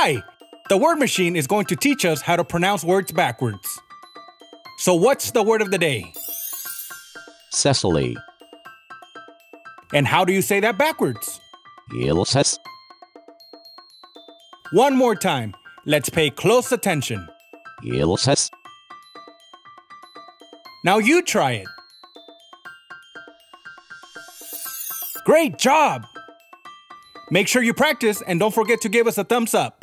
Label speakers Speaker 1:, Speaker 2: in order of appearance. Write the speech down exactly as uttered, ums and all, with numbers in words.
Speaker 1: Hi! The word machine is going to teach us how to pronounce words backwards. So what's the word of the day?
Speaker 2: CECILY.
Speaker 1: And how do you say that backwards?
Speaker 2: CECILY.
Speaker 1: One more time. Let's pay close attention.
Speaker 2: CECILY.
Speaker 1: Now you try it. Great job! Make sure you practice and don't forget to give us a thumbs up.